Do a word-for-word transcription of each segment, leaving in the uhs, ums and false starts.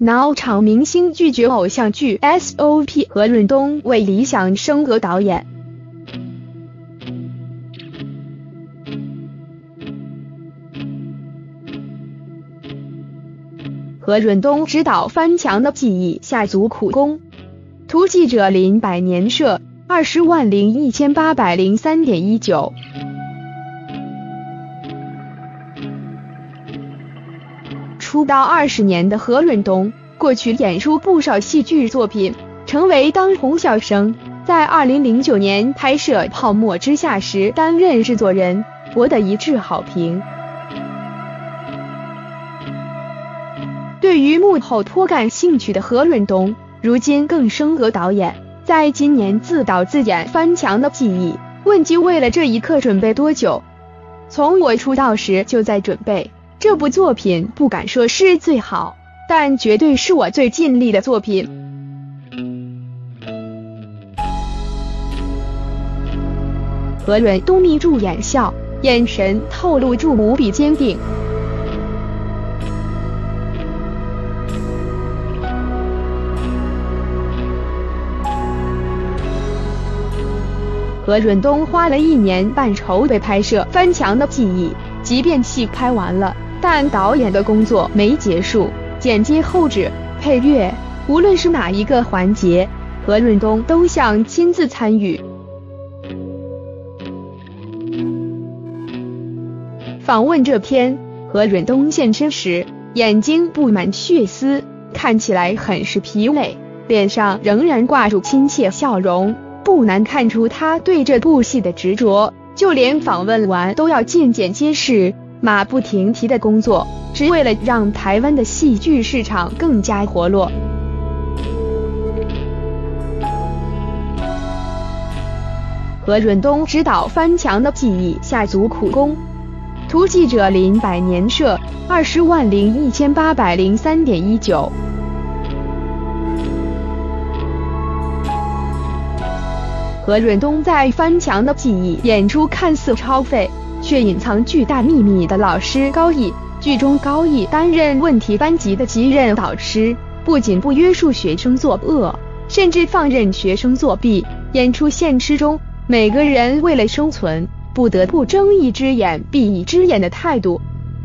Now 场明星拒绝偶像剧 S O P 何润东为理想升格导演。何润东执导翻墙的记忆下足苦功。图记者林百年社二十万零一千八百零三点一九。出道二十年的何润东，过去演出不少戏剧作品，成为当红笑声。在二零零九年拍摄《泡沫之夏》时担任制作人，博得一致好评。对于幕后颇感兴趣的何润东，如今更升格导演，在今年自导自演翻墙的记忆。问及为了这一刻准备多久，从我出道时就在准备。这部作品不敢说是最好，但绝对是我最尽力的作品。何润东眯住眼笑，眼神透露出无比坚定。何润东花了一年半筹备拍摄《翻墙的记忆》，即便戏拍完了，但导演的工作没结束，剪接、后制、配乐，无论是哪一个环节，何润东都想亲自参与。访问这篇，何润东现身时，眼睛布满血丝，看起来很是疲累，脸上仍然挂住亲切笑容，不难看出他对这部戏的执着。就连访问完都要进剪接室，马不停蹄的工作，只为了让台湾的戏剧市场更加活络。何润东执导翻墙的记忆下足苦功。图记者林百年社二十万零一千八百零三点一九。何润东在翻墙的记忆演出看似超费，却隐藏巨大秘密的老师高义。剧中高义担任问题班级的级任导师，不仅不约束学生作恶，甚至放任学生作弊。演出现实中，每个人为了生存，不得不睁一只眼闭一只眼的态度。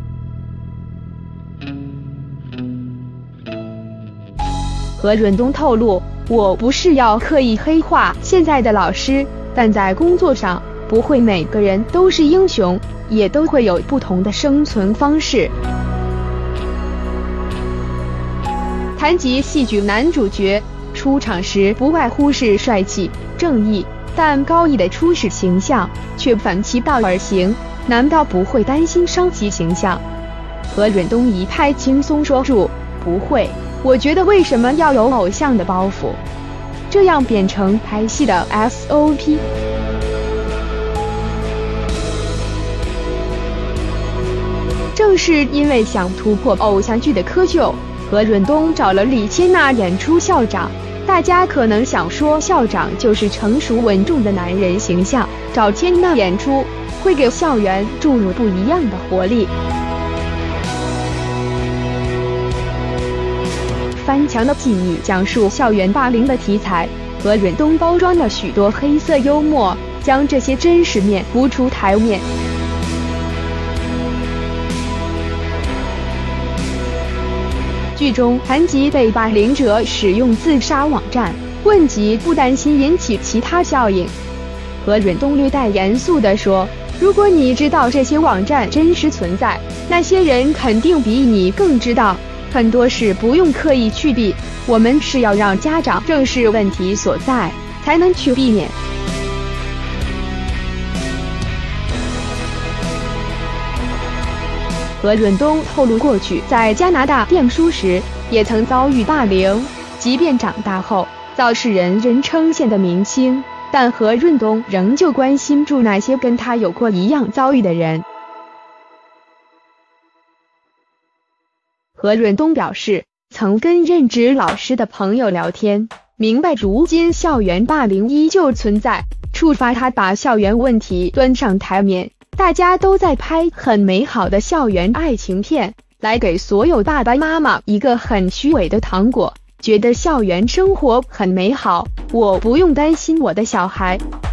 何润东透露，我不是要刻意黑化现在的老师，但在工作上，不会每个人都是英雄，也都会有不同的生存方式。谈及戏剧男主角，出场时不外乎是帅气、正义，但高义的初始形象却反其道而行，难道不会担心伤及形象？何润东一派轻松说住，不会。我觉得为什么要有偶像的包袱，这样变成拍戏的 S O P？ 正是因为想突破偶像剧的窠臼，何润东找了李千娜演出校长。大家可能想说，校长就是成熟稳重的男人形象，找千娜演出会给校园注入不一样的活力。翻墙的记忆讲述校园霸凌的题材，何润东包装了许多黑色幽默，将这些真实面浮出台面。剧中谈及被霸凌者使用自杀网站，问及不担心引起其他效应，何润东略带严肃地说，如果你知道这些网站真实存在，那些人肯定比你更知道，很多事不用刻意去避，我们是要让家长正视问题所在，才能去避免。何润东透露，过去在加拿大念书时，也曾遭遇霸凌，即便长大后早是人人称羡的明星，但何润东仍旧关心住那些跟他有过一样遭遇的人。何润东表示，曾跟任职老师的朋友聊天，明白如今校园霸凌依旧存在，触发他把校园问题端上台面。大家都在拍很美好的校园爱情片， 来给所有爸爸妈妈一个很虚伪的糖果，觉得校园生活很美好，我不用担心我的小孩。